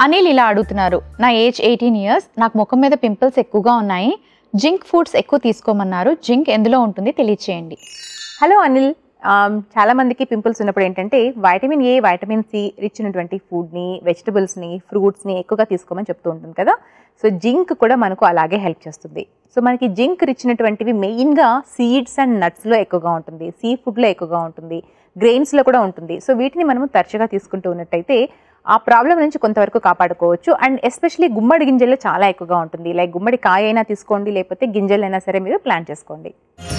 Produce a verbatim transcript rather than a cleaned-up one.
అనిల్ ఇలా అడుగుతున్నారు, నా ఏజ్ ఎయిటీన్ ఇయర్స్, నాకు ముఖం మీద పింపుల్స్ ఎక్కువగా ఉన్నాయి, జింక్ ఫుడ్స్ ఎక్కువ తీసుకోమన్నారు, జింక్ ఎందులో ఉంటుంది తెలియచేయండి. హలో అనిల్, చాలా మందికి పింపుల్స్ ఉన్నప్పుడు ఏంటంటే vitamin A, vitamin C rich ఉన్నటువంటి ఫుడ్ని, వెజిటబుల్స్ని, ఫ్రూట్స్ని ఎక్కువగా తీసుకోమని చెప్తూ ఉంటుంది కదా. సో జింక్ కూడా మనకు అలాగే హెల్ప్ చేస్తుంది. సో మనకి జింక్ రిచ్ ఉన్నటువంటివి మెయిన్గా సీడ్స్ అండ్ నట్స్లో ఎక్కువగా ఉంటుంది, సీ ఫుడ్లో ఎక్కువగా ఉంటుంది, గ్రెయిన్స్లో కూడా ఉంటుంది. సో వీటిని మనము తరచుగా తీసుకుంటూ ఉన్నట్టయితే ఆ ప్రాబ్లం నుంచి కొంతవరకు కాపాడుకోవచ్చు. అండ్ ఎస్పెషలీ గుమ్మడి గింజల్లో చాలా ఎక్కువగా ఉంటుంది. లైక్ గుమ్మడి కాయ అయినా తీసుకోండి, లేకపోతే గింజలైనా సరే మీరు ప్లాన్ చేసుకోండి.